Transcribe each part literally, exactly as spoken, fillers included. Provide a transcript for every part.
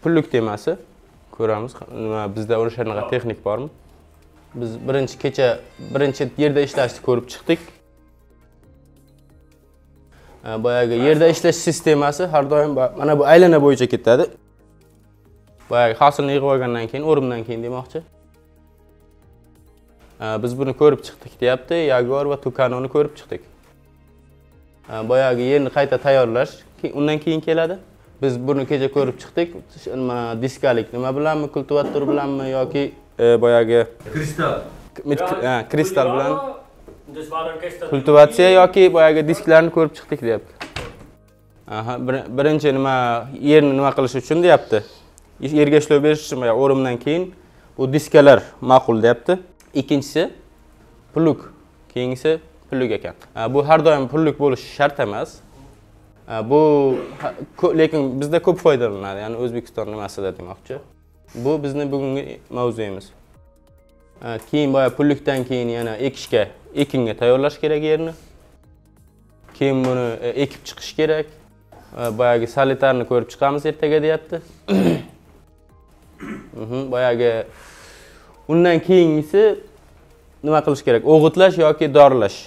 pullik temasi. Ko'ramiz, nima bizda o'sha texnik bormi? Biz birinchi kecha birinchi yerda ishlashni ko'rib chiqdik. Boyagi yerda ishlash sistemasi har doim mana bu aylana bo'yicha ketadi. Boyagi hosilni yig'ib olgandan keyin, o'rimdan keyin demoqchi. Biz buni ko'rib chiqdik deyapti. Jaguar va Tucano'ni ko'rib chiqdik. Boyagi yerni qayta tayyorlash undan keyin keladi. Biz buni kecha ko'rib chiqdik. Mana diskalik nima bilanmi, kultivator bilanmi yoki boyagi kristal. Ha, kristal bilan kultivatsiya yoki boyagi disklarni ko'rib chiqdik deyapti. Aha, birinchi nima yerni nima qilish uchun deyapti. Yerga ishlov berish uchun boya o'rimdan keyin bu diskalar ma'qul deyapti. Ikkinchisi pullik, keyingisi pullik ekan. Bu har doim pullik bo'lishi shart emas. Bu lekin bizda ko'p foydalanadi, ya'ni O'zbekiston nimasida demoqchi. Bu bizning bugungi mavzuyimiz. Keyin boya pullikdan keyin yana ekishga, ekinga tayyorlash kerak yerni. Keyin buni ekib chiqish kerak. Boyagi sanitarni ko'rib chiqamiz ertaga deyapti. Boyagi undan keyingisi nima qilish kerak? O'g'itlash yoki dorlash.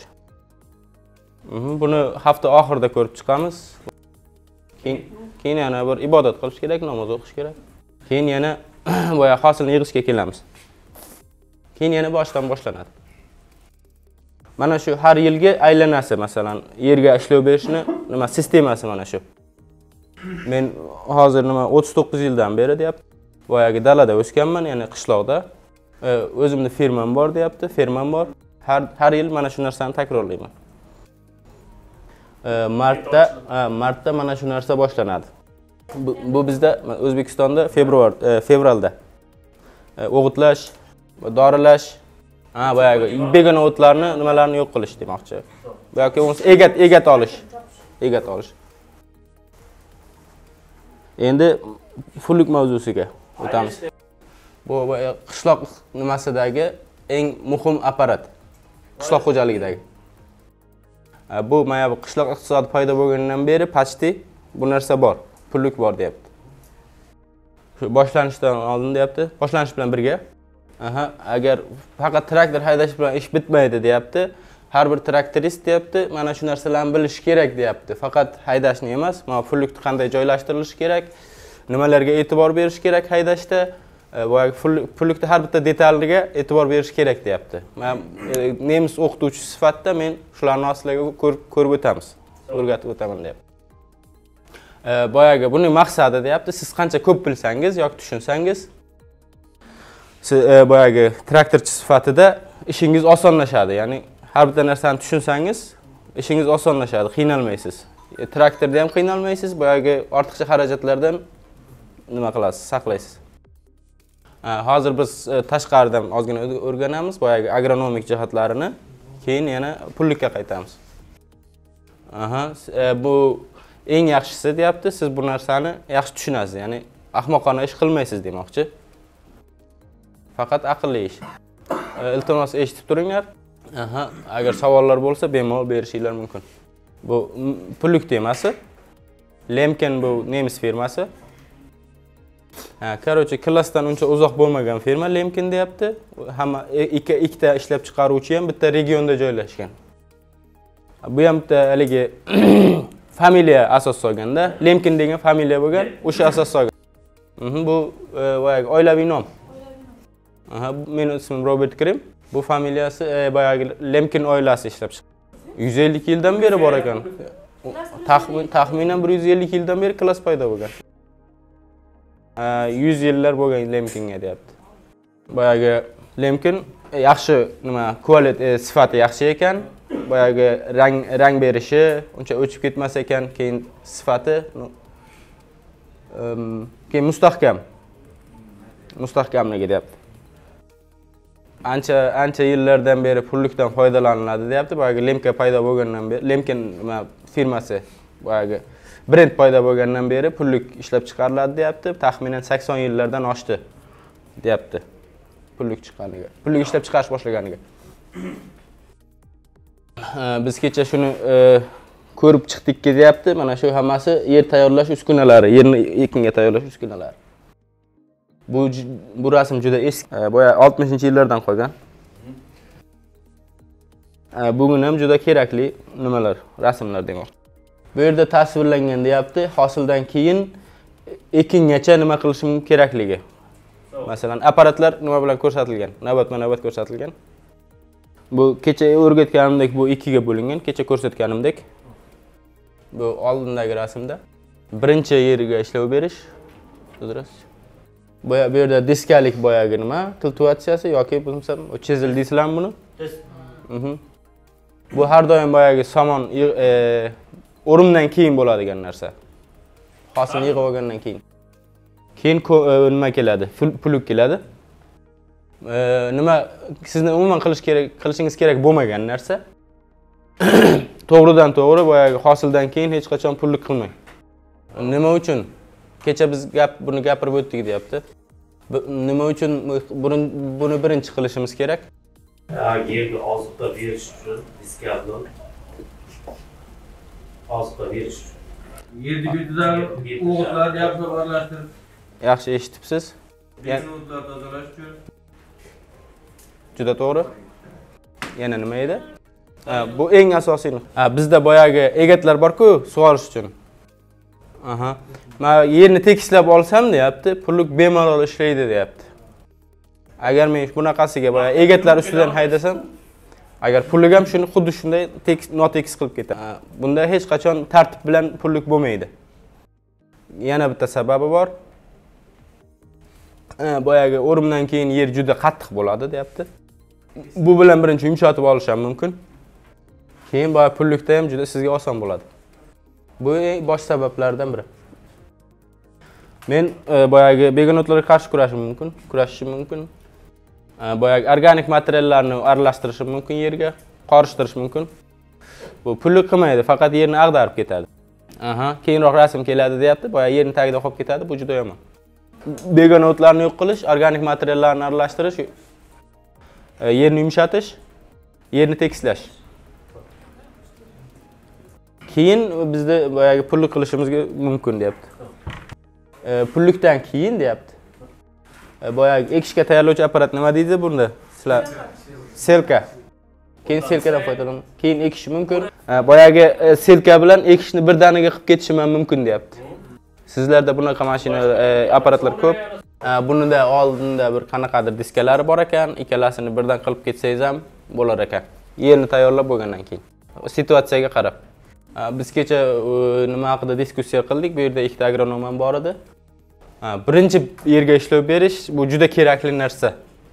Buni hafta oxirida ko'rib chiqamiz. Keyin keyin yana bir ibodat qilish kerak, namoz o'qish kerak. Keyin yana boya hosilni yig'ishga kelamiz. Keyin yana boshdan boshlanadi. Mana shu har yilgi aylanasi, masalan, yerga ishlov berishni nima sistemasi mana shu. Men hozir nima o'ttiz to'qqiz yildan beri deyapti. Boyagi dalada o'sganman, ya'ni qishloqda. O'zimning firmam bor deyapti, firmam bor. Har har yil mana shu narsani takrorlayman. Martda, martda mana shu narsa boshlanadi. Bu, bu bizda O'zbekistonda fevral fevralda o'g'itlash, dorilash, ha boyagi begona o'tlarni, nimalarni yo'q qilish demoqchi. Yoki bo'lmasa egat egat olish, egat olish. Endi pullik mavzusiga o'tamiz. Bu qishloq nimasidagi eng muhim apparat. Qishloq xo'jaligidagi. Bu mana bu qishloq iqtisodi paydo bo'lgandan beri pachti bu narsa bor, pullik bor deyapti. Shu boshlanishdan oldin deyapti, boshlanish bilan birga. Aha, agar faqat traktor haydash bilan ish bitmaydi deyapti. Har bir traktorist deyapti, mana shu narsalarni bilish kerak deyapti. Faqat haydashni emas, mana pullikni qanday joylashtirilishi kerak, nimalarga e'tibor berish kerak haydashda, boyagi pullikni har bitta detaliga e'tibor berish kerak deyapti. Men nemis o'qituvchi sifatida men shularni asliga ko'rib o'tamiz, o'rgatib o'taman deyapti. Boyagi buning maqsadi deyapti, siz qancha ko'p bilsangiz yoki tushunsangiz, siz boyagi traktorchi sifatida ishingiz osonlashadi. Ya'ni har bitta narsani tushunsangiz, ishingiz osonlashadi, qiynalmaysiz. Traktorda ham qiynalmaysiz, boyagi ortiqcha xarajatlardan nima qilasiz, saqlaysiz. Hozir biz tashqaridan ozgina o'rganamiz, boyagi agronomik jihatlarini, keyin yana pullikka qaytamiz. Aha, bu eng yaxshisi deyapti, siz bu narsani yaxshi tushunasiz, ya'ni ahmoqona ish qilmaysiz demoqchi. Faqat aqlli ish. Iltimos eshitib turinglar. Aha, agar savollar bo'lsa, bemalol berishinglar mumkin. Bu pullik temasi. Lemken bu nemis firmasi. Ha, короче, klassdan uncha uzoq bo'lmagan firma Lemken deyapti. Hamma ikki ikkita ishlab chiqaruvchi ham bitta regionda joylashgan. Bu ham bitta haligi familiya asos solganda, Lemken degan familiya bo'lgan, o'sha asos solgan. Bu boyagi oilaviy nom. Aha, mening ismim Robert Krim. Bu familiyasi boyagi Lemken oilasi ishlab chiqqan. yuz ellik yildan beri bor ekan. Taxmin taxminan bir yuz ellik yildan beri klass paydo bo'lgan. yuz yillar bo'lgan Lemkenga deyapti. Boyagi Lemken yaxshi nima, quality sifati yaxshi ekan. Boyagi rang rang berishi uncha o'chib ketmas ekan, keyin sifati keyin mustahkam. Mustahkamligi deyapti. Ancha ancha yillardan beri pullikdan foydalaniladi deyapti. Boyagi Lemken paydo bo'lgandan beri, Lemken firmasi boyagi brend paydo bo'lgandan beri pullik ishlab chiqariladi deyapti. Taxminan sakson yillardan oshdi deyapti. Pullik chiqqaniga, pullik ishlab chiqarish boshlaganiga. Biz kecha shuni ko'rib chiqdik deyapti. Mana shu hammasi yer tayyorlash uskunalari, yerni ekinga tayyorlash uskunalari. Bu bu rasm juda eski. Boya oltmishinchi yillardan qolgan. Bugun ham juda kerakli nimalar, rasmlar demoqchi. Bu yerda tasvirlangan deyapti, hosildan keyin ekingacha nima qilishim kerakligi. Masalan, apparatlar nima bilan ko'rsatilgan? Navbatma-navbat ko'rsatilgan. Bu kecha o'rgatganimdek bu ikkiga bo'lingan, kecha ko'rsatganimdek. Bu oldindagi rasmda birinchi yeriga ishlov berish. Bu bu yerda diskalik boyagi nima? Kultivatsiyasi yoki bo'lmasam, o chizil deysizlarmi buni? Mhm. Bu har doim boyagi somon e, o'rimdan keyin bo'ladigan narsa. Hosilni yig'ib olgandan keyin. Keyin nima keladi? Puluk keladi. E, nima sizni umuman qilish kerak, qilishingiz kerak bo'lmagan narsa. To'g'ridan to'g'ri boyagi hosildan keyin hech qachon pullik qilmang. Nima uchun? Kecha biz gap buni gapirib o'tdik deyapti. Nima uchun buni buni birinchi qilishimiz kerak? Yerga oziqa berish uchun diskabl oziqa berish uchun. Yerni betidan o'g'itlarni yaxshi aralashtirib, yaxshi eshitibsiz? o'g'itlarni tozalash uchun. Juda to'g'ri. Yana nima edi? Bu eng asosiy. Bizda boyagi egatlar bor-ku, sug'orish uchun. Aha. Men yerni tekislab olsam deyapti, pullik bemalol ishlaydi deyapti. Agar men bunaqasiga boya egatlar ustidan haydasam, agar pullik ham shuni xuddi shunday tekis notekis qilib ketadi. Bunda hech qachon tartib bilan pullik bo'lmaydi. Yana bitta sababi bor. Boyagi o'rimdan keyin yer juda qattiq bo'ladi deyapti. Bu bilan birinchi yumshatib olish ham mumkin. Keyin boya pullikda ham juda sizga oson bo'ladi. Bu bosh sabablardan biri. Men boyagi begonotlarga qarshi kurashim mumkin, kurashishim mumkin. Boyagi organik materiallarni aralashtirishim mumkin yerga, qorishtirish mumkin. Bu pullik qilmaydi, faqat yerni ag'darib ketadi. Aha, keyinroq rasm keladi deyapti, boyagi yerning tagida qolib ketadi, bu juda yomon. Begonotlarni yo'q qilish, organik materiallarni aralashtirish, yerni yumshatish, yerni tekislash. Keyin bizda boyagi pullik qilishimizga mumkin deyapti. E, pullikdan keyin deyapti. E, boyagi ekishga tayyorlovchi apparat nima deydi bunda? Sizlar selka. Keyin selkadan foydalanib, keyin ekish mumkin. E, boyagi e, selka bilan ekishni birdaniga qilib ketishim ham mumkin deyapti. Sizlarda bunaqa mashina e, apparatlar ko'p. E, bunida oldinda bir qanaqadir diskalari bor ekan, ikkalasini birdan qilib ketsangiz ham bo'lar ekan. Yerni tayyorlab bo'lgandan keyin. Situatsiyaga qarab. Biz kecha nima haqida diskussiya qildik. Bu yerda ikkita agronom ham bor edi. Birinchi yerga ishlov berish bu juda kerakli narsa.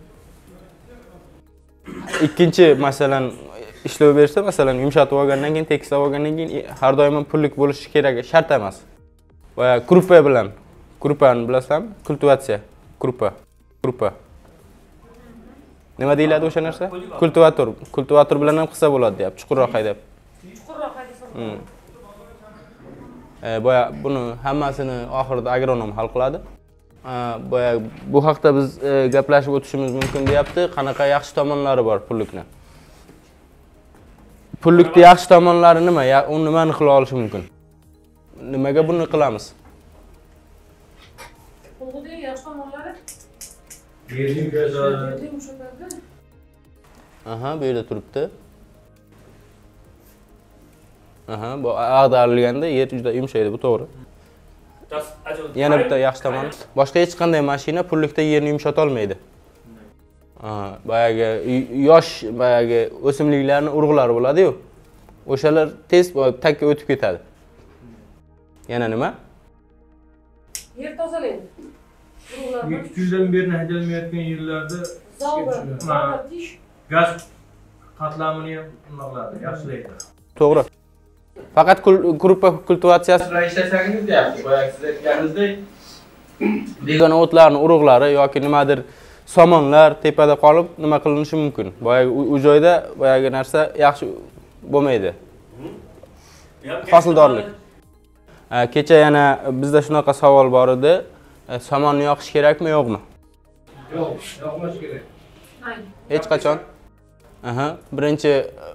Ikkinchi masalan ishlov bersa, masalan yumshatib olgandan keyin, tekislab olgandan keyin har doim pullik bo'lishi kerak, shart emas. Va gruppa bilan, gruppani bilasizmi? Kultivatsiya, gruppa, gruppa. Nima deyiladi o'sha narsa? Kultivator. Kultivator bilan ham qilsa bo'ladi, deyapti, chuqurroq haydab. Hmm. E, boya buni hammasini oxirida agronom hal qiladi. E, boya bu haqda biz e, gaplashib o'tishimiz mumkin deyapti. Qanaqa yaxshi tomonlari bor pullikni? Pullikning yaxshi tomonlari nima? Ya, uni nimani qila olishi mumkin? Nimaga buni qilamiz? Pullikning yaxshi tomonlari Yerni yumshatadi. Aha, bu yerda turibdi. Aha, bu ag'darilganda yer juda yumshaydi, bu to'g'ri. Yana bitta yaxshi tomoni, boshqa hech qanday mashina pullikda yerni yumshata olmaydi. Aha, boyagi yosh boyagi o'simliklarning urug'lari bo'ladi-yu. O'shalar tez takka o'tib ketadi. Yana nima? yer tozalaydi. ikki yildan beri haydalmayotgan yerlarda zavq, tish, gaz qatlamini ham nima yaxshilaydi. To'g'ri. Faqat gruppa kultivatsiyasi ishlasangiz deyapti. Boyagi siz aytganingizdek, degan o'tlarning urug'lari yoki nimadir somonlar tepada qolib nima qilinishi mumkin. Boyagi u joyda boyagi narsa yaxshi bo'lmaydi. Hosildorlik. Kecha yana bizda shunaqa savol bor edi. Somonni yoqish kerakmi, yo'qmi? Yo'q, yoqmash kerak. Hech qachon. Aha, birinchi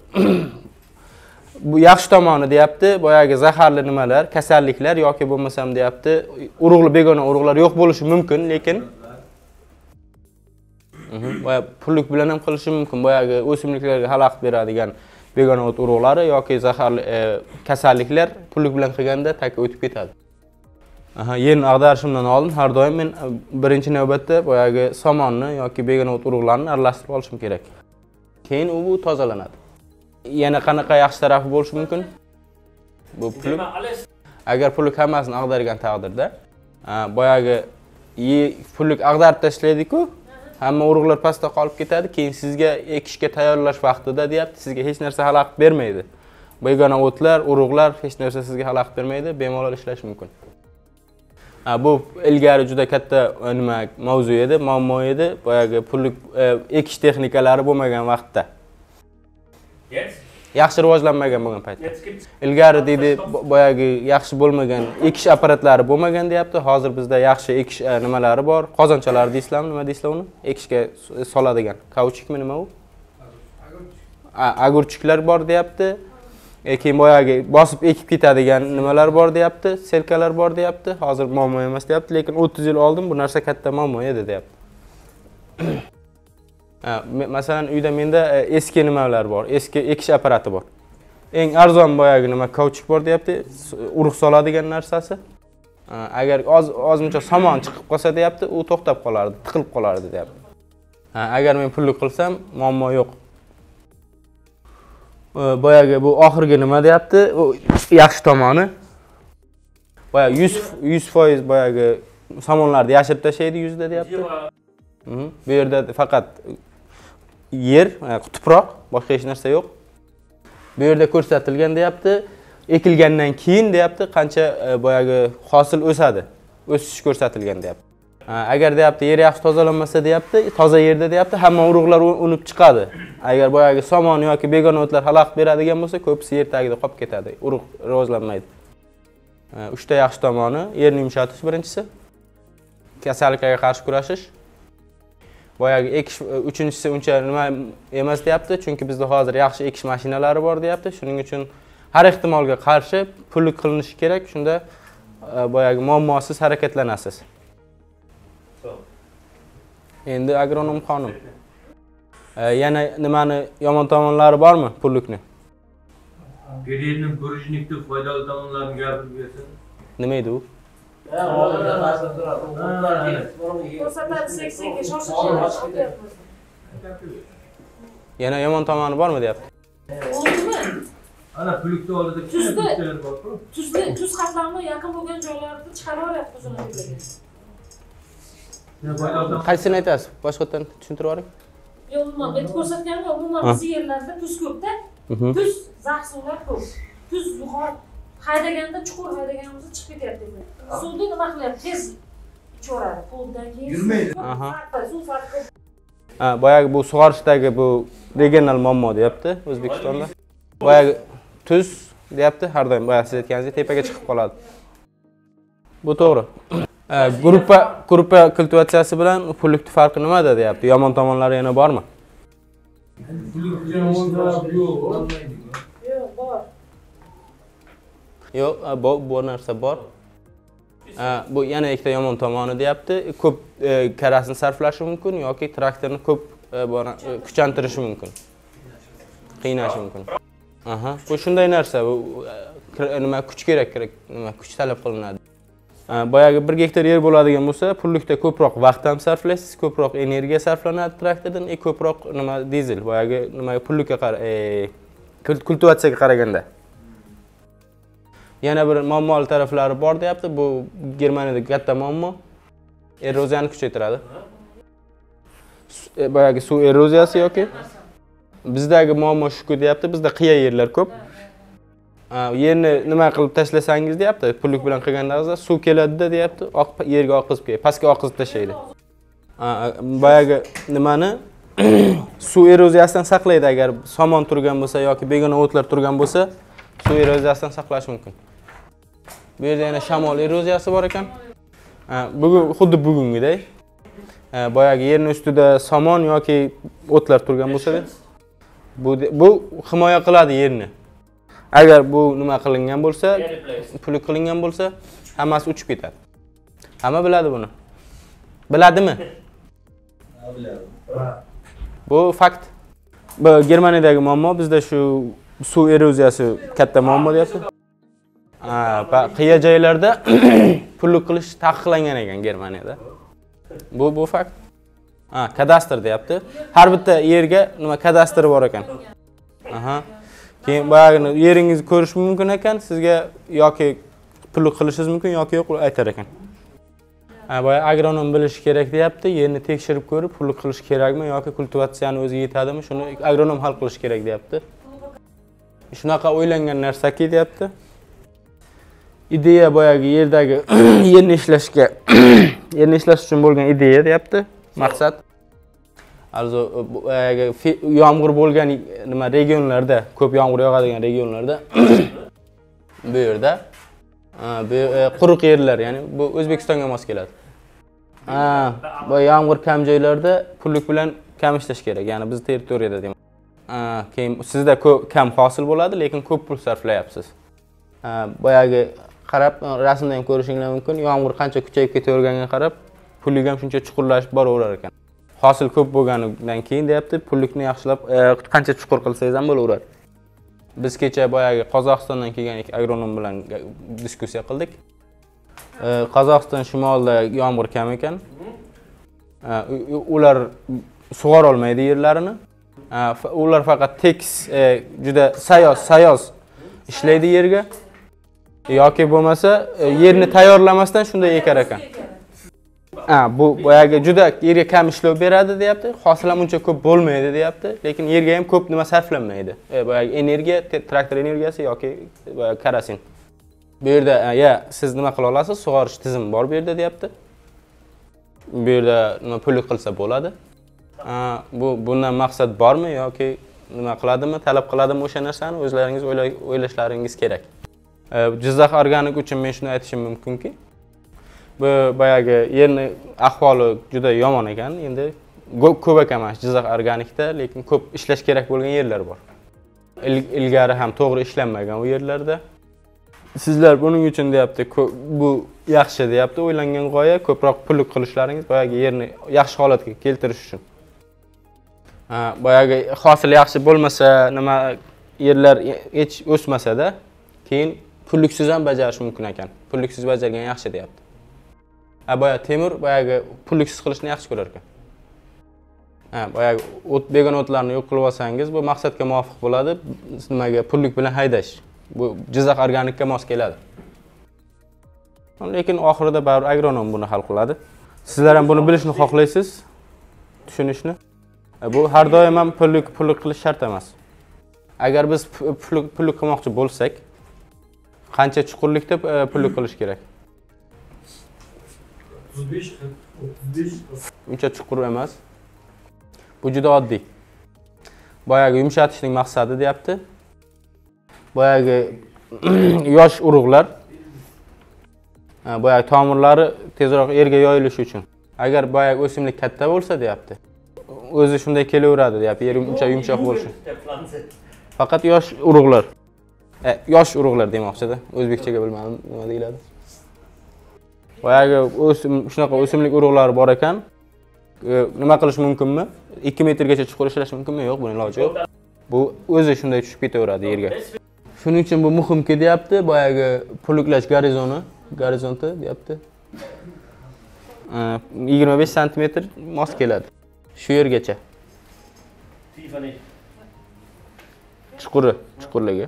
bu yaxshi tomoni deyapti, boyagi zaharli nimalar, kasalliklar yoki bo'lmasam deyapti, urug'li begona urug'lar yo'q bo'lishi mumkin, lekin Boya pullik bilan ham qilishi mumkin. Boyagi o'simliklarga xalaqit beradigan begona o't urug'lari yoki zaharli kasalliklar pullik bilan qilganda taka o'tib ketadi. Aha, yerni ag'darishimdan oldin har doim men birinchi navbatda boyagi somonni yoki begona o't urug'larni aralashtirib olishim kerak. Keyin u bu tozalanadi. Yana qanaqa yaxshi tarafi bo'lishi mumkin? Bu pullik. Agar pullik hammasini ag'dargan taqdirda, boyagi pullik ag'darib tashlaydi-ku, hamma urug'lar pastda qolib ketadi. Keyin sizga ekishga tayyorlash vaqtida deyapti, sizga hech narsa xalaqit bermaydi. Begona o'tlar, urug'lar hech narsa sizga xalaqit bermaydi, bemalol ishlash mumkin. Bu ilgari juda katta nima mavzu edi, muammo edi. Boyagi pullik ekish texnikalari bo'lmagan vaqtda. Yaxshi rivojlanmagan bo'lgan paytda. Ilgari deydi, boyagi yaxshi bo'lmagan ekish apparatlari bo'lmagan deyapti. Hozir bizda yaxshi ekish nimalari bor. Qozonchalar deysizlarmi, nima deysizlar uni? Ekishga soladigan. Kauchukmi nima u? Agurchuklar bor deyapti. Keyin boyagi bosib ekib ketadigan nimalar bor deyapti. Selkalar bor deyapti. Hozir muammo emas deyapti, lekin o'ttiz yil oldin bu narsa katta muammo edi deyapti. Masalan, uyda menda eski nimalar bor, eski ekish apparati bor. Eng arzon boyagi nima kauchuk bor deyapti, urug' soladigan narsasi. Agar oz ozmuncha somon chiqib qolsa deyapti, u to'xtab qolardi, tiqilib qolardi deyapti. Agar men pullik qilsam, muammo yo'q. Boyagi bu oxirgi nima deyapti, u yaxshi tomoni. Boyagi yuz foiz boyagi somonlarni yashirib tashlaydi yuzda deyapti. Bu yerda faqat yer, tuproq, boshqa hech narsa yo'q. Bu yerda ko'rsatilgan deyapti, ekilgandan keyin deyapti, qancha boyagi hosil o'sadi. O'sish ko'rsatilgan deyapti. Agar deyapti, yer yaxshi tozalanmasa deyapti, toza yerda deyapti, hamma urug'lar unib chiqadi. Agar boyagi somon yoki begona o'tlar xalaqit beradigan bo'lsa, ko'pisi yer tagida qolib ketadi, urug' rivojlanmaydi. Uchta yaxshi tomoni, yerni yumshatish birinchisi, kasalliklarga qarshi kurashish. Boyagi ekish uchinchisi uncha nima emas deyapti, chunki bizda hozir yaxshi ekish mashinalari bor deyapti. Shuning uchun har ehtimolga qarshi pullik qilinishi kerak. Shunda boyagi muammosiz harakatlanasiz. Endi agronom xonim. Yana nimani yomon tomonlari bormi pullikni? Periyodning ko'rishnikda foydali tomonlarini gapirib bersin. Nima edi u? Yana yomon tomoni bormi deyapti? Ana pullikni oldida tuzda tuzda tuz qatlamni yaqin bo'lgan joylarda chiqarib olyapti o'zini. Qaysini aytasiz? Boshqatdan tushuntirib yuboring. Yo'q, umuman aytib ko'rsatganim, umuman biz yerlarda tuz ko'p-da. Tuz zax suvlar ko'p. Tuz yuqori haydaganda chuqur haydaganimizda chiqib ketyapti. Suvni nima qilyapti? Tez ichaveradi. Qo'ldan keyin yurmaydi. Aha. Suv farqi. Ha, boyagi bu sug'orishdagi bu regional muammo deyapti O'zbekistonda. Boyagi tuz deyapti, har doim boyagi siz aytganingizdek tepaga chiqib qoladi. Bu to'g'ri. Gruppa gruppa kultivatsiyasi bilan pullikning farqi nimada deyapti? Yomon tomonlari yana bormi? Yo'q, bu bu narsa bor. Bu yana ikkita yomon tomoni deyapti. Ko'p karasini sarflashi mumkin yoki traktorni ko'p kuchantirishi mumkin. Qiynashi mumkin. Aha, bu shunday narsa, bu nima kuch kerak, nima kuch talab qilinadi. Boyagi bir gektar yer bo'ladigan bo'lsa, pullikda ko'proq vaqt ham sarflaysiz, ko'proq energiya sarflanadi traktordan, e ko'proq nima dizel, boyagi nima pullikka kultivatsiyaga qaraganda. Yana bir muammoli taraflari bor deyapti. Bu Germaniyada katta muammo. Eroziyani kuchaytiradi. Boyagi suv eroziyasi yoki bizdagi muammo shuku deyapti. Bizda qiya yerlar ko'p. Yerni nima qilib tashlasangiz deyapti, pullik bilan qilgandagizda suv keladi deyapti, yerga oqizib keladi, pastga oqizib tashlaydi. Boyagi nimani suv eroziyasidan saqlaydi agar somon turgan bo'lsa yoki begona o'tlar turgan bo'lsa, suv eroziyasidan saqlash mumkin. Bu yerda yana shamol eroziyasi bor ekan. Bugun xuddi bugungiday. Boyagi yerning ustida somon yoki o'tlar turgan bo'lsa, bu bu himoya qiladi yerni. Agar bu nima qilingan bo'lsa, pullik qilingan bo'lsa, hammasi uchib ketadi. Hamma biladi buni. Biladimi? Bu fakt. Bu Germaniyadagi muammo, bizda shu suv eroziyasi katta muammo deyapti. Ha, qiya joylarda pullik qilish taqiqlangan ekan Germaniyada. Bu bu fakt. Ha, kadastr deyapti. Har bitta yerga nima kadastri bor ekan. Aha. Keyin boyagini yeringizni ko'rish mumkin ekan, sizga yoki pullik qilishingiz mumkin yoki yo'q aytar ekan. Ha, boya agronom bilish kerak deyapti, yerni tekshirib ko'rib, pullik qilish kerakmi yoki kultivatsiyani o'zi yetadimi, shuni agronom hal qilish kerak deyapti. Shunaqa o'ylangan narsaki deyapti. Ideya boyagi yerdagi yerni ishlashga, yerni ishlash uchun bo'lgan ideya deyapti, maqsad. Alzo boyagi yomg'ir bo'lgan nima regionlarda, ko'p yomg'ir yog'adigan regionlarda bu yerda bu quruq yerlar, ya'ni bu O'zbekistonga mos keladi. Ha, bu yomg'ir kam joylarda pullik bilan kam ishlash kerak, ya'ni biz territoriyada deyman. Ha, keyin sizda ko'p kam hosil bo'ladi, lekin ko'p pul sarflayapsiz. Ha, boyagi qarab rasmdan ham ko'rishingiz mumkin, yomg'ir qancha kuchayib ketaverganiga qarab, pullik ham shuncha chuqurlashib boraverar ekan. Hosil ko'p bo'lganidan keyin deyapti, pullikni yaxshilab qancha chuqur qilsangiz ham bo'laveradi. Biz kecha boyagi Qozog'istondan kelgan agronom bilan diskussiya qildik. Qozog'iston shimolida yomg'ir kam ekan. Ular sug'ora olmaydi yerlarini. Ular faqat tekis, juda sayoz, sayoz ishlaydi yerga. Yoki bo'lmasa yerni tayyorlamasdan shunday ekar ekan. Ha, bu boyagi juda yerga kam ishlov beradi deyapti. Hosil ham uncha ko'p bo'lmaydi deyapti, lekin yerga ham ko'p nima sarflanmaydi. E, boyagi energiya, traktor energiyasi yoki kerasin. Bu yerda ya siz nima qila olasiz? Sug'orish tizimi bor bu yerda deyapti. Bu yerda nima pullik qilsa bo'ladi. Ha, bu bundan maqsad bormi yoki nima qiladimi, talab qiladimi o'sha narsani o'zlaringiz o'ylashlaringiz kerak. Jizzax organik uchun men shuni aytishim mumkinki, bu boyagi yerni ahvoli juda yomon ekan. Endi ko'p ekan Jizzax organikda, lekin ko'p ishlash kerak bo'lgan yerlar bor. Ilgari ham to'g'ri ishlanmagan u yerlarda. Sizlar buning uchun deyapti, bu yaxshi deyapti, o'ylangan g'oya ko'proq pullik qilishlaringiz boyagi yerni yaxshi holatga keltirish uchun. Ha, boyagi hosil yaxshi bo'lmasa, nima yerlar hech o'smasa-da, keyin pulliksiz ham bajarish mumkin ekan. Pulliksiz bajargan yaxshi deyapti. Ha, boya Temur boyagi pulliksiz qilishni yaxshi ko'rar ekan. Ha, boyagi o't begon o'tlarni yo'q qilib olsangiz, bu maqsadga muvofiq bo'ladi. Nimaga pullik bilan haydash. Bu Jizzax organikka mos keladi. Lekin oxirida baribir agronom buni hal qiladi. Sizlar ham buni bilishni xohlaysiz, tushunishni. Bu har doim ham pullik pullik qilish shart emas. Agar biz pullik pullik qilmoqchi bo'lsak, qancha chuqurlikda pullik qilish kerak? o'ttiz besh o'ttiz besh. Uncha chuqur emas. Bu juda oddiy. Boyagi yumshatishning maqsadi deyapti. Boyagi yosh urug'lar, boyagi tomirlari tezroq yerga yoyilishi uchun. Agar boyagi o'simlik katta bo'lsa deyapti, o'zi shunday kelaveradi deyapti, yer uncha yumshoq bo'lishi. Faqat yosh urug'lar. E, yosh urug'lar demoqchida. O'zbekchaga bilmadim nima deyiladi. Boyagi o'sim shunaqa o'simlik urug'lari bor ekan. Nima qilish mumkinmi? ikki metrgacha chuqur ishlash mumkinmi? Yo'q, buning iloji yo'q. Bu o'zi shunday tushib ketaveradi yerga. Shuning uchun bu muhimki deyapti, boyagi pulliklash gorizoni, gorizonti deyapti. yigirma besh santimetr mos keladi. Shu yergacha. Chuquri, chuqurligi.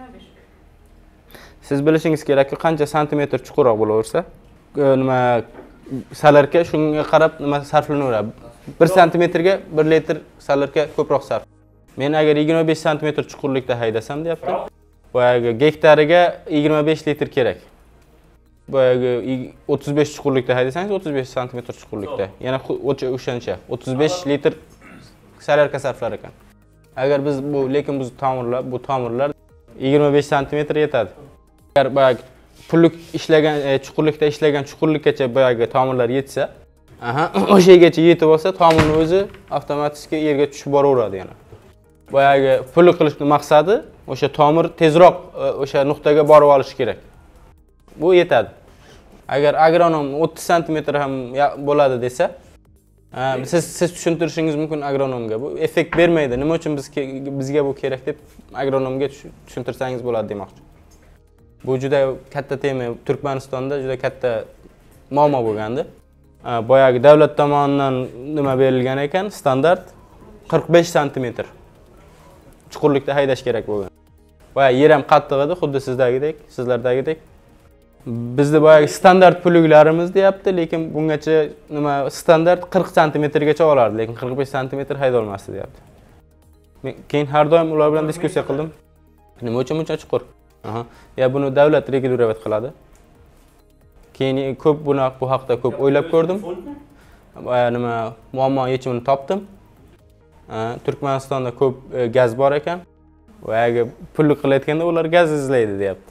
Siz bilishingiz kerakki, qancha santimetr chuqurroq bo'laversa, nima salarga shunga qarab nima sarflanaveradi. bir santimetrga bir litr salarga ko'proq sarf. Men agar yigirma besh santimetr chuqurlikda haydasam deyapti, boyagi gektariga yigirma besh litr kerak. Boyagi o'ttiz besh chuqurlikda haydasangiz o'ttiz besh santimetr chuqurlikda, yana o'shancha o'ttiz besh litr salarga sarflar ekan. Agar biz bu lekin biz tomirlar, bu tomirlar yigirma besh santimetr yetadi. Agar boyagi pullik ishlagan chuqurlikda ishlagan chuqurlikkacha boyagi tomirlar yetsa, aha, o'sha yergacha yetib olsa, tomirni o'zi avtomatik yerga tushib boraveradi yana. Boyagi pullik qilishning maqsadi o'sha tomir tezroq o'sha nuqtaga borib olish kerak. Bu yetadi. Agar agronom o'ttiz santimetr ham bo'ladi desa, Ha, siz siz tushuntirishingiz mumkin agronomga. Bu effekt bermaydi. Nima uchun biz bizga bu kerak deb agronomga tushuntirsangiz bo'ladi demoqchi. Bu juda katta tema. Turkmanistonda juda katta muammo bo'lgandi. Boyagi davlat tomonidan nima berilgan ekan? Standart qirq besh santimetr chuqurlikda haydash kerak bo'lgan. Boyagi yer ham qattiq edi, xuddi sizdagidek, sizlardagidek. Bizda boyagi standart puliklarimiz deyapti, lekin bungacha nima standart qirq santimetrgacha olardi, lekin qirq besh santimetr hayda olmasdi deyapti. Men keyin har doim ular bilan diskussiya qildim. Nima uchun buncha chuqur? Aha. Ya buni davlat regulirovать qiladi. Keyin ko'p buni bu haqda ko'p o'ylab ko'rdim. Nima muammo yechimini topdim. Turkmanistonda ko'p gaz bor ekan. Boyagi pullik qilayotganda ular gaz izlaydi deyapti.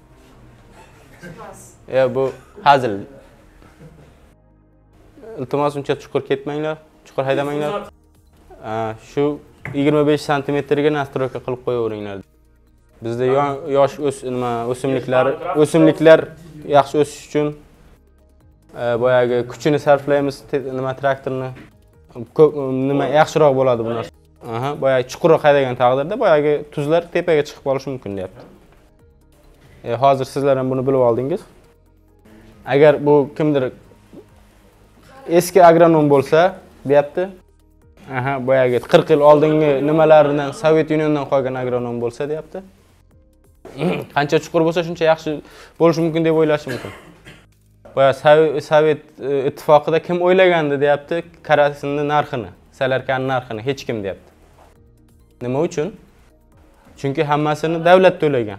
Ya bu hazil. Iltimos uncha chuqur ketmanglar, chuqur haydamanglar. Shu yigirma besh santimetrga nastroyka qilib qo'yaveringlar. Bizda yosh o's nima o'simliklar, o'simliklar yaxshi o'sish uchun boyagi kuchini sarflaymiz, nima traktorni nima yaxshiroq bo'ladi bu narsa. Aha, boyagi chuqurroq haydagan taqdirda boyagi tuzlar tepaga chiqib qolishi mumkin deyapti. E, hozir sizlar ham buni bilib oldingiz. Agar bu kimdir eski agronom bo'lsa, deyapti. Aha, boyagi qirq yil oldingi nimalaridan Sovet Uniondan qolgan agronom bo'lsa, deyapti. Qancha chuqur bo'lsa, shuncha yaxshi bo'lishi mumkin deb o'ylash mumkin. Boya Sovet ittifoqida kim o'ylagandi, deyapti, karasini narxini, salarkan narxini hech kim deyapti. Nima uchun? Chunki hammasini davlat to'lagan.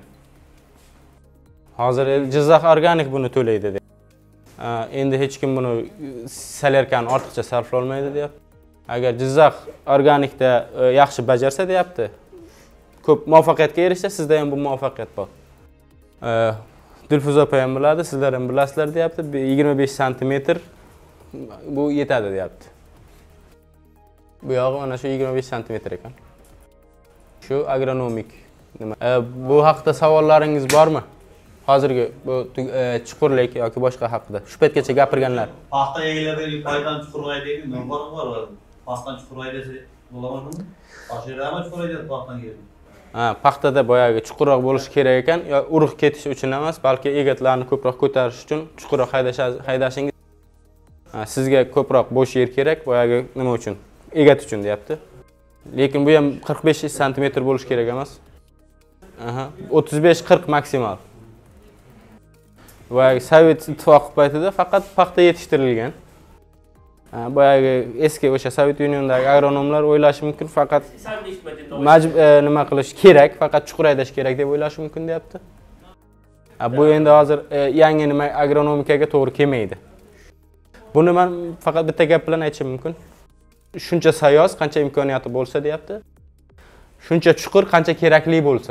Hozir Jizzax organik buni to'laydi deyapti. Endi hech kim buni salarkan ortiqcha sarflay olmaydi deyapti. Agar Jizzax organikda yaxshi bajarsa deyapti, ko'p muvaffaqiyatga erishsa, sizda ham bu muvaffaqiyat bor. Dilfuza opa ham biladi, sizlar ham bilasizlar deyapti. yigirma besh santimetr bu yetadi deyapti. Bu yog'i mana shu yigirma besh santimetr ekan. Shu agronomik nima? Bu haqda savollaringiz bormi? Hozirgi bu chuqurlik yoki boshqa haqida shu paytgacha gapirganlar. Paxta egalariga foydan chuqurg'ay deydi, nima bor bor? Paxtadan chuqurg'ay desa bo'lamadimi? Oshirama chuqurg'ay deb paxtadan keldi. Ha, paxtada boyagi chuqurroq bo'lishi kerak ekan, yo urug' ketish uchun emas, balki egatlarni ko'proq ko'tarish uchun chuqurroq haydashingiz. Sizga ko'proq bo'sh yer kerak, boyagi nima uchun? Egat uchun deyapti. Lekin bu ham qirq besh santimetr bo'lishi kerak emas. Aha, o'ttiz besh qirq maksimal. Boyagi Sovet ittifoqi paytida faqat paxta yetishtirilgan. Boyagi eski o'sha Sovet Unionidagi agronomlar o'ylashi mumkin, faqat majbur nima qilish kerak, faqat chuqur haydash kerak deb o'ylashi mumkin deyapti. Bu endi hozir yangi nima agronomikaga to'g'ri kelmaydi. Buni men faqat bitta gap bilan aytishim mumkin. Shuncha sayoz, qancha imkoniyati bo'lsa deyapti. Shuncha chuqur, qancha kerakli bo'lsa.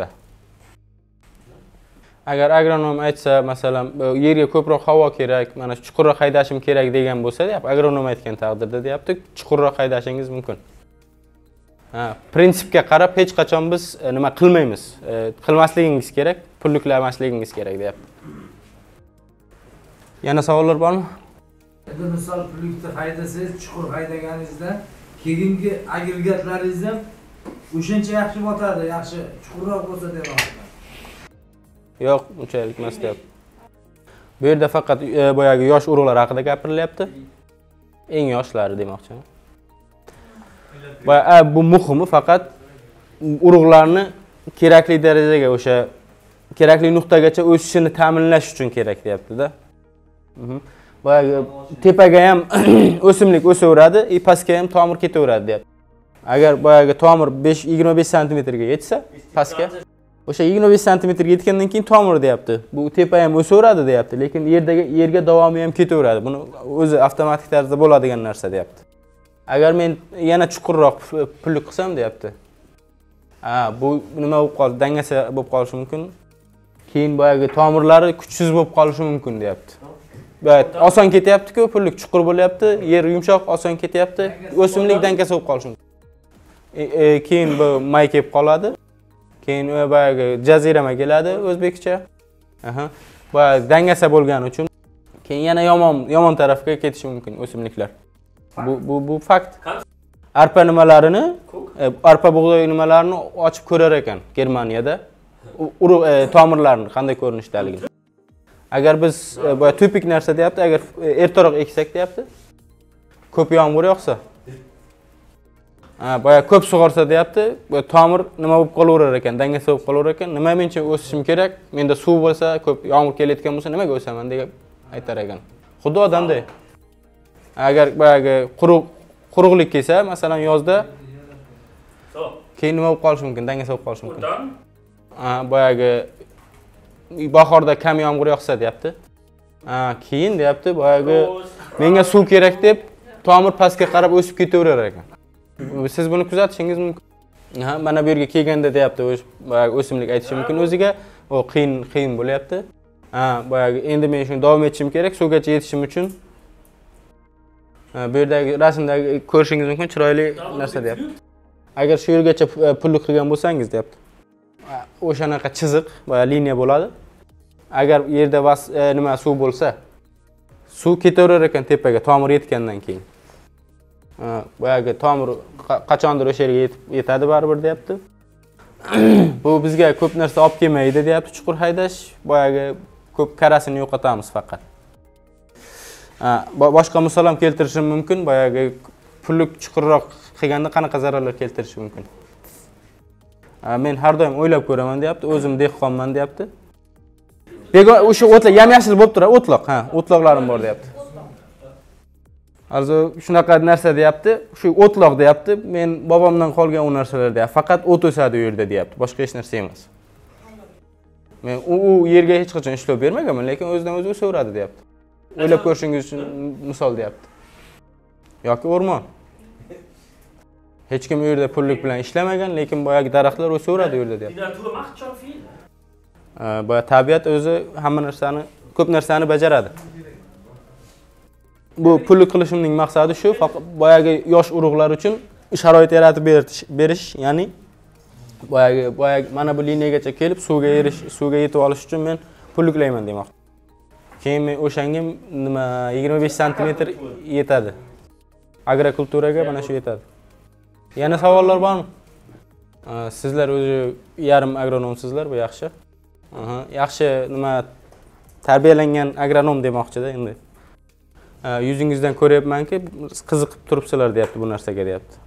Agar agronom aytsa, masalan, yerga ko'proq havo kerak, mana chuqurroq haydashim kerak degan bo'lsa, deyapti, agronom aytgan taqdirda deyapti, chuqurroq haydashingiz mumkin. Ha, prinsipga qarab hech qachon biz nima qilmaymiz. Qilmasligingiz kerak, pulliklamasligingiz kerak deyapti. Yana savollar bormi? Endi misol pullikda haydasangiz, chuqur haydaganingizda keyingi agregatlaringiz ham o'shancha yaxshi botadi, yaxshi chuqurroq bo'lsa demoqchiman. Yo'q, unchalik emas deyapti. Bu yerda faqat boyagi yosh urug'lar haqida gapirilyapti. Eng yoshlari demoqchiman. Va bu muhimi faqat urug'larni kerakli darajaga, o'sha kerakli nuqtagacha o'sishini ta'minlash uchun kerak deyapti-da. Boyagi tepaga ham o'simlik o'saveradi, pastga ham tomir ketaveradi deyapti. Agar boyagi tomir yigirma besh santimetrga yetsa, pastga o'sha yigirma besh santimetrga yetgandan keyin tomir deyapti. Bu tepa ham o'saveradi deyapti, lekin yerdagi yerga davomi ham ketaveradi. Buni o'zi avtomatik tarzda bo'ladigan narsa deyapti. Agar men yana chuqurroq pullik qilsam deyapti. Ha, bu nima bo'lib qoldi? Dangasa bo'lib qolishi mumkin. Keyin boyagi tomirlari kuchsiz bo'lib qolishi mumkin deyapti. Bayt oson ketyapti-ku, pullik chuqur bo'lyapti, yer yumshoq, oson ketyapti. O'simlik dangasa bo'lib qolishi mumkin. Keyin bu may kelib qoladi. Keyin boyagi jazirama keladi o'zbekcha. Aha. Boyagi dangasa bo'lgani uchun keyin yana yomon yomon tarafga ketishi mumkin o'simliklar. Bu bu bu fakt. Arpa nimalarini, e, arpa bug'doy nimalarini ochib ko'rar ekan Germaniyada. Urug' e, tomirlarini qanday ko'rinishdaligini. Agar biz e, bu tupik narsa deyapti, agar e, ertaroq eksak deyapti. Ko'p yomg'ir yog'sa, ha, boya ko'p sug'orsa deyapti, bu tomir nima bo'lib qolaverar ekan, dangasa bo'lib qolaverar ekan. Nima men uchun o'sishim kerak? Menda suv bo'lsa, ko'p yomg'ir kelayotgan bo'lsa, nimaga o'saman deb aytar ekan. Xuddi odamday. Agar boyagi quruq quruqlik kelsa, masalan yozda keyin nima bo'lib qolishi mumkin, dangasa bo'lib qolishi mumkin. Ha, boyagi bahorda kam yomg'ir yog'sa deyapti. Ha, keyin deyapti, boyagi menga suv kerak deb tomir pastga qarab o'sib ketaverar ekan. Siz buni kuzatishingiz mumkin. Ha, mana bu yerga kelganda deyapti, boyagi o'simlik aytishi mumkin o'ziga, o qiyin qiyin bo'lyapti. Ha, boyagi endi men shuni davom etishim kerak, suvgacha yetishim uchun. Ha, bu yerdagi rasmdagi ko'rishingiz mumkin, chiroyli narsa deyapti. Agar shu yergacha pullik qilgan bo'lsangiz deyapti. O'shanaqa chiziq, boya liniya bo'ladi. Agar yerda vas e, nima suv bo'lsa, suv ketaverar ekan tepaga tomir yetgandan keyin. Boyagi tomir qachondir o'sha yerga yetib yetadi baribir deyapti. Bu bizga ko'p narsa olib kelmaydi deyapti, chuqur haydash, boyagi ko'p karasini yo'qotamiz faqat. Boshqa misol ham keltirishim mumkin, boyagi pullik chuqurroq qilganda qanaqa zararlar keltirishi mumkin. Men har doim o'ylab ko'raman deyapti, o'zim dehqonman deyapti. Begona o'sha o'tlar yam-yashil bo'lib turadi, o'tloq, ha, o'tloqlarim bor deyapti. Arzu shunaqa narsa deyapti, shu o'tloq deyapti. Men bobomdan qolgan u narsalar deyapti. Faqat o't o'sadi u yerda deyapti, boshqa hech narsa emas. Men u, u yerga hech qachon ishlov bermaganman, lekin o'zidan o'zi o'saveradi deyapti. O'ylab ko'rishingiz uchun misol deyapti. Yoki o'rmon. Hech kim u yerda pullik bilan ishlamagan, lekin boyagi daraxtlar o'saveradi u yerda deyapti. Boya tabiat o'zi hamma narsani, ko'p narsani bajaradi. Bu pullik qilishimning maqsadi shu, faqat boyagi yosh urug'lar uchun sharoit yaratib berish, ya'ni boyagi boyagi mana bu liniyagacha kelib suvga erish, suvga yetib olish uchun men pulliklayman demoqchi. Keyin men o'shanga nima yigirma besh santimetr yetadi. Agrokulturaga mana shu yetadi. Yana savollar bormi? Sizlar o'zi yarim agronomsizlar, bu yaxshi. Aha, yaxshi nima tarbiyalangan agronom demoqchi-da endi. Yuzingizdan ko'ryapmanki, qiziqib turibsizlar deyapti bu narsaga deyapti.